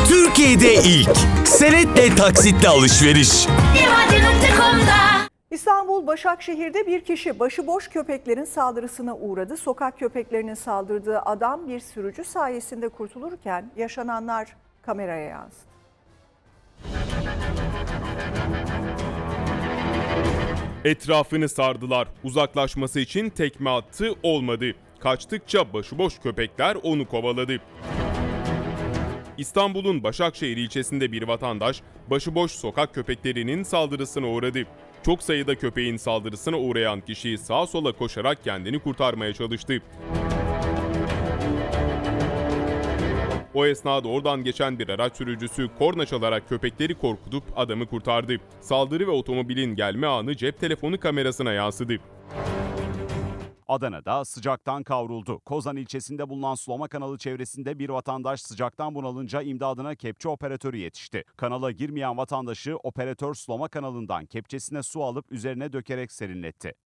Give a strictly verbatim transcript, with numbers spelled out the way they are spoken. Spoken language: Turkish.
Türkiye'de ilk senetle taksitle alışveriş. Vivadi nokta com'da. İstanbul Başakşehir'de bir kişi başıboş köpeklerin saldırısına uğradı. Sokak köpeklerinin saldırdığı adam bir sürücü sayesinde kurtulurken yaşananlar kameraya yansıdı. Etrafını sardılar. Uzaklaşması için tekme attı, olmadı. Kaçtıkça başıboş köpekler onu kovaladı. İstanbul'un Başakşehir ilçesinde bir vatandaş başıboş sokak köpeklerinin saldırısına uğradı. Çok sayıda köpeğin saldırısına uğrayan kişi sağa sola koşarak kendini kurtarmaya çalıştı. O esnada oradan geçen bir araç sürücüsü korna çalarak köpekleri korkutup adamı kurtardı. Saldırı ve otomobilin gelme anı cep telefonu kamerasına yansıdı. Adana'da sıcaktan kavruldu. Kozan ilçesinde bulunan sulama kanalı çevresinde bir vatandaş sıcaktan bunalınca imdadına kepçe operatörü yetişti. Kanala girmeyen vatandaşı operatör sulama kanalından kepçesine su alıp üzerine dökerek serinletti.